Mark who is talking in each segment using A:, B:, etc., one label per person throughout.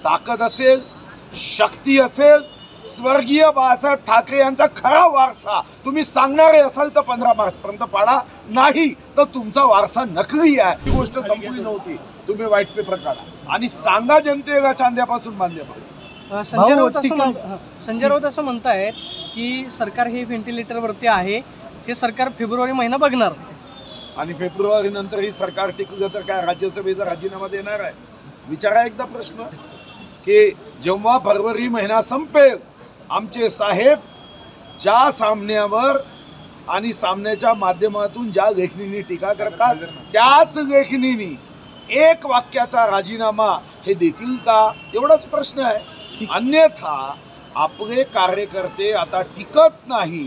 A: ताकद असेल, शक्ती असेल, स्वर्गीय बाळासाहेब ठाकरे यांचा खरा वारसा तुम्ही सांगणारे असाल तर 15 मार्चपर्यंत पाडा, नाही तर तुमचा वारसा नकली आहे. ही गोष्ट संपली नव्हती. तुम्ही व्हाईट पेपर काढा आणि सांगा जनतेला चांद्यापासून बांध्यापर्यंत.
B: संजय राऊत असं म्हणतायत की सरकार हे व्हेंटिलेटरवरती आहे, हे सरकार फेब्रुवारी महिना बघणार
A: आणि फेब्रुवारी नंतर ही सरकार टिकलं तर काय राज्यसभेचा राजीनामा देणार आहे? विचारा एकदा प्रश्न की जेव्हा फरवरी महिना संपेल, आमचे साहेब ज्या सामन्यावर आणि सामन्याच्या माध्यमातून ज्या लेखणींनी टीका करतात त्याच लेखणींनी एक वाक्याचा राजीनामा हे देतील का? एवढाच प्रश्न आहे. अन्यथा आपले कार्यकर्ते आता टिकत नाही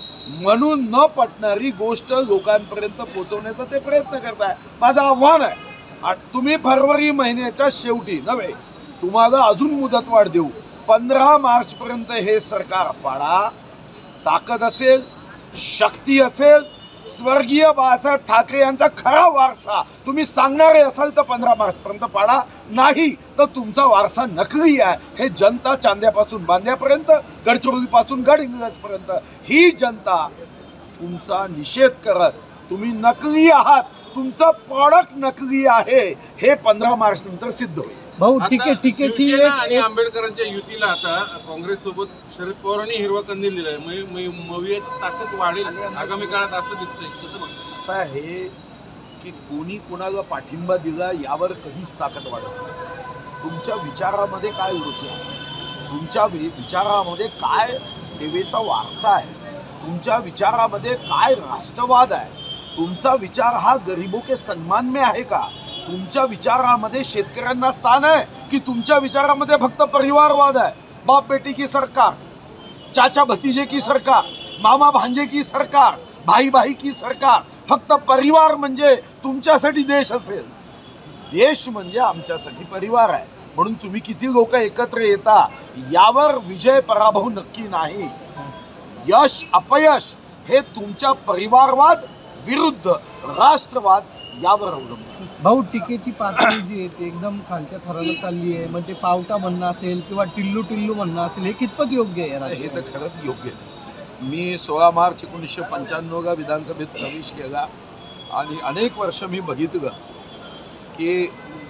A: म्हणून न पटणारी गोष्ट लोकांपर्यंत पोहोचवण्याचा ते प्रयत्न करताय. माझं आव्हान आहे, तुम्ही फरवरी महिन्याच्या शेवटी नव्हे, तुम्हाला अजून मुदतवाढ देऊ, 15 मार्चपर्यंत हे सरकार पाडा. ताकद असेल, शक्ती असेल, स्वर्गीय बाळासाहेब ठाकरे यांचा खरा वारसा तुम्ही सांगणारे असाल तर 15 मार्चपर्यंत पाडा, नाही तर तुमचा वारसा नकली आहे. हे जनता चांद्यापासून बांध्यापर्यंत, गडचिरोलीपासून गडहिंग्लजपर्यंत ही जनता तुमचा निषेध करत, तुम्ही नकली आहात, तुमचं प्रॉडक्ट नकली आहे, हे 15 मार्च नंतर सिद्ध होईल.
C: भाऊ टिकेची आणि आंबेडकरांच्या युतीला आता काँग्रेस सोबत शरद पवारांनी हिरवा कंदील दिलाय. मवियाची ताकद वाढेल आगामी काळात असं दिसतंय. कसं बघतो?
A: असं आहे की कोणी कोणाला पाठिंबा दिला यावर कधीच ताकद वाढत नाही. तुमच्या विचारामध्ये काय रुची आहे, तुमच्या विचारामध्ये काय सेवेचा वारसा आहे, तुमच्या विचारामध्ये काय राष्ट्रवाद आहे, तुमचा विचार हा गरीबों के सन्मान में आहे का, तुमच्या विचारामध्ये शेतकऱ्यांना स्थान आहे की तुमच्या विचारामध्ये फक्त परिवारवाद आहे? बाप बेटी की सरकार, चाचा भतीजे की सरकार, मामा भांजे की सरकार, भाई भाई की सरकार, फक्त परिवार म्हणजे तुमच्यासाठी देश असेल? देश म्हणजे आमच्यासाठी परिवार आहे. म्हणून तुम्ही किती लोक एकत्र येता यावर विजय पराभव नक्की नाही. यश अपयश हे तुमच्या परिवारवाद विरुद्ध राष्ट्रवाद यावर अवलंबून.
B: भाऊ टीकेची पातळी जी आहे ती एकदम खालच्या थराला चालली आहे. म्हणजे पावटा म्हणणं असेल किंवा टिल्लू टिल्लू म्हणणं असेल, हे कितपत योग्य आहे?
A: हे तर खरंच योग्य नाही. मी 16 मार्च 1995 विधानसभेत प्रवेश केला आणि अनेक वर्ष मी बघितलं की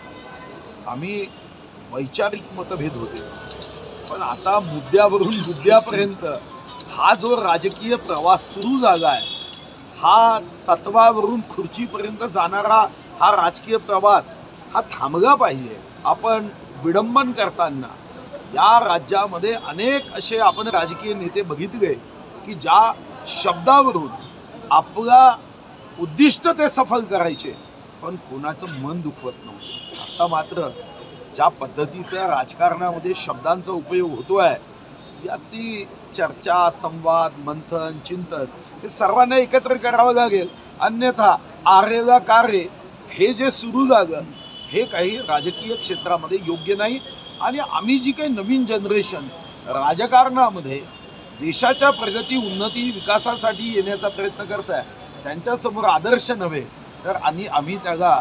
A: आम्ही वैचारिक मतभेद होते, पण आता मुद्द्यावरून मुद्द्यापर्यंत हा जो राजकीय प्रवास सुरू झाला आहे, हा तत्वावरून खुर्चीपर्यंत जाणारा हा राजकीय प्रवास हा थांबला पाहिजे. आपण विडंबन करताना या राज्यामध्ये अनेक असे आपण राजकीय नेते बघितले की ज्या शब्दावरून आपला उद्दिष्ट ते सफल करायचे पण कोणाचं मन दुखवत नव्हतं. आता मात्र ज्या पद्धतीच्या राजकारणामध्ये शब्दांचा उपयोग होतो आहे याची चर्चा, संवाद, मंथन, चिंतन हे सर्वांना एकत्र करावं लागेल. अन्यथा आरेला कार्य हे जे सुरू झालं हे काही राजकीय क्षेत्रामध्ये योग्य नाही. आणि आम्ही जी काही नवीन जनरेशन राजकारणामध्ये देशाच्या प्रगती, उन्नती, विकासासाठी येण्याचा प्रयत्न करताय त्यांच्यासमोर आदर्श नव्हे तर आम्ही त्याला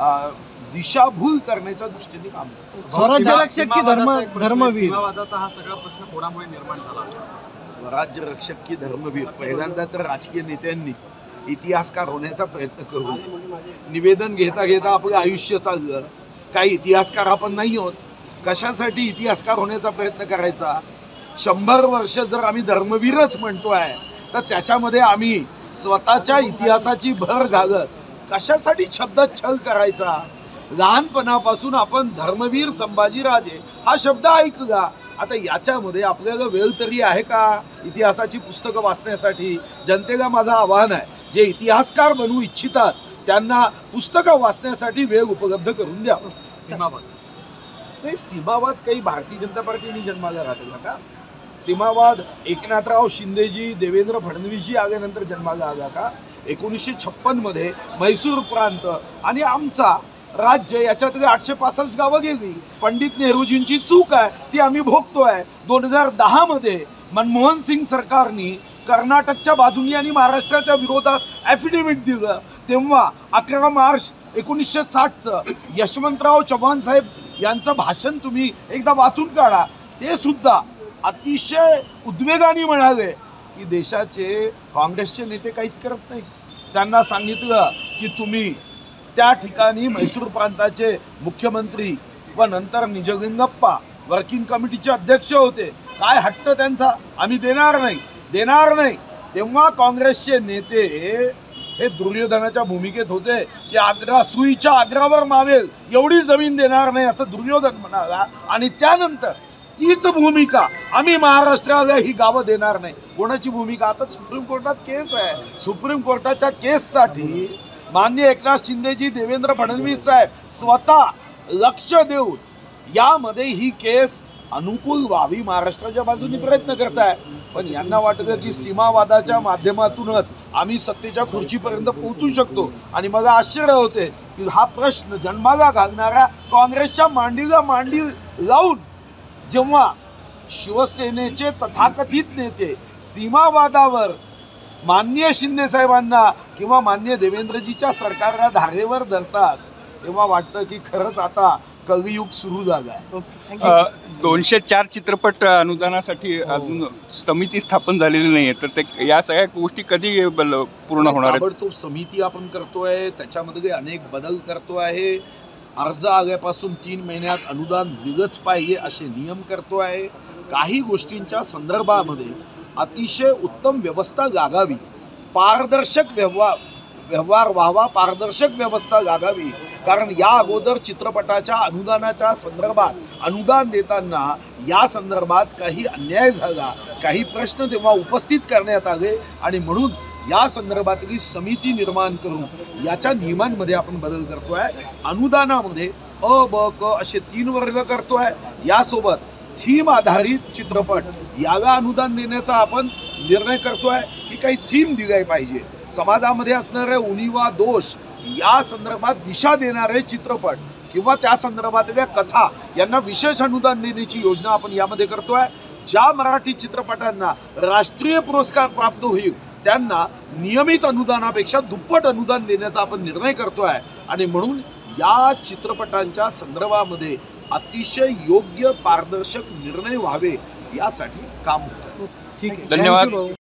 A: दिशाभूल करण्याच्या दृष्टीने काम करतो.
B: स्वराज्य रक्षक की धर्मवीर,
C: सीमावादाचा हा सगळा प्रश्न कोणामुळे निर्माण झाला?
A: स्वराज्य रक्षक की धर्मवीर, पहिल्यांदा तर राजकीय नेत्यांनी इतिहासकार होण्याचा प्रयत्न करू. निवेदन घेता घेता आपलं आयुष्य चाललं, काही इतिहासकार आपण नाही होत, कशासाठी इतिहासकार होण्याचा प्रयत्न करायचा? 100 वर्ष जर आम्ही धर्मवीरच म्हणतोय तर त्याच्यामध्ये आम्ही स्वतःच्या इतिहासाची भर घालत कशासाठी शब्दच्छल करायचा? लहानपणापासून आपण धर्मवीर संभाजीराजे हा शब्द ऐकला, आता याच्यामध्ये आपल्याला वेळ तरी आहे का इतिहासाची पुस्तकं वाचण्यासाठी? जनतेला माझं आवाहन आहे, जे इतिहासकार बनू इच्छितात त्यांना पुस्तकं वाचण्यासाठी वेळ उपलब्ध करून द्या. सीमावाद काही भारतीय जनता पार्टीने जन्माला घातला का? सीमावाद एकनाथराव शिंदेजी, देवेंद्र फडणवीसजी आल्यानंतर जन्माला आला का? 1956 मध्ये म्हैसूर प्रांत आणि आमचा राज्य याच्यातली 865 गावं गेली. पंडित नेहरूजींची चूक आहे ती आम्ही भोगतोय. 2010 मध्ये मनमोहन सिंग सरकारने कर्नाटकच्या बाजूनी आणि महाराष्ट्राच्या विरोधात ॲफिडेव्हिट दिलं, तेव्हा 11 मार्च 1960चं यशवंतराव चव्हाण साहेब यांचं भाषण तुम्ही एकदा वाचून काढा. ते सुद्धा अतिशय उद्वेगाने म्हणाले की देशाचे काँग्रेसचे नेते काहीच करत नाही. त्यांना सांगितलं की तुम्ही त्या ठिकाणी म्हैसूर प्रांताचे मुख्यमंत्री व नंतर निजलिंगप्पा वर्किंग कमिटीचे अध्यक्ष होते. काय हट्ट त्यांचा, आम्ही देणार नाही. तेव्हा काँग्रेसचे नेते हे दुर्योधनाच्या भूमिकेत होते की सुईच्या आग्रावर मावेल एवढी जमीन देणार नाही असं दुर्योधन म्हणाला. आणि त्यानंतर तीच भूमिका आम्ही महाराष्ट्राला ही गावं देणार नाही. कोणाची भूमिका? आता सुप्रीम कोर्टात केस आहे. सुप्रीम कोर्टाच्या केससाठी माननीय एकनाथ शिंदेजी, देवेंद्र फडणवीस साहेब स्वतः लक्ष देऊन यामध्ये ही केस अनुकूल व्हावी महाराष्ट्राच्या बाजूने प्रयत्न करताय. पण यांना वाटतं की सीमावादाच्या माध्यमातूनच आम्ही सत्तेच्या खुर्चीपर्यंत पोहोचू शकतो. आणि मला आश्चर्य होते की हा प्रश्न जन्माला घालणाऱ्या काँग्रेसच्या मांडीला मांडी लावून जेव्हा शिवसेनेचे तथाकथित नेते सीमावादावर माननीय शिंदे साहेबांना किंवा माननीय देवेंद्रजीच्या सरकारला धारेवर धरतात, तेव्हा वाटतं की खरंच आता कलियुग सुरू झाला आहे.
D: 204 चित्रपट अनुदानासाठी अजून समिती स्थापन झालेली नाही, तर ते या सगळ्या गोष्टी कधी पूर्ण होणार आहेत?
A: ताबडतोब समिती आपण करतोय, त्याच्यामध्ये अनेक बदल करतो आहे. अर्ज आल्यापासून 3 महिन्यात अनुदान दिलंच पाहिजे असे नियम करतो आहे. काही गोष्टींच्या संदर्भामध्ये अतिशय उत्तम व्यवस्था लागावी, पारदर्शक व्यवहार व्हावा, पारदर्शक व्यवस्था लागावी. कारण या अगोदर चित्रपटाच्या अनुदानाच्या संदर्भात अनुदान देताना या संदर्भात काही अन्याय झाला, काही प्रश्न तेव्हा उपस्थित करण्यात आले आणि म्हणून या संदर्भातली समिती निर्माण करून याच्या नियमांमध्ये आपण बदल करतोय. अनुदानामध्ये अ, ब, क असे 3 वर्ग करतोय. यासोबत थीम आधारित चित्रपट याला अनुदान देण्याचा आपण निर्णय करतोय की काही थीम दिली पाहिजे. समाजामध्ये असणारे उणिवा, दोष या संदर्भात दिशा देणारे चित्रपट किंवा त्या संदर्भातल्या कथा यांना विशेष अनुदान देण्याची योजना आपण यामध्ये करतोय. ज्या मराठी चित्रपटांना राष्ट्रीय पुरस्कार प्राप्त होईल त्यांना नियमित अनुदानापेक्षा दुप्पट अनुदान देण्याचा आपण निर्णय करतोय. आणि म्हणून या चित्रपटांच्या संदर्भामध्ये अतिशय योग्य पारदर्शक निर्णय व्हावे यासाठी काम होतं.
B: ठीक आहे,
D: धन्यवाद.
B: Thank you भाऊ.